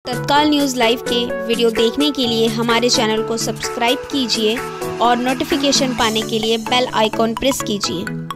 तत्काल news live के video देखने के लिए हमारे चैनल को सब्सक्राइब कीजिए और नोटिफिकेशन पाने के लिए बेल आइकॉन प्रेस कीजिए।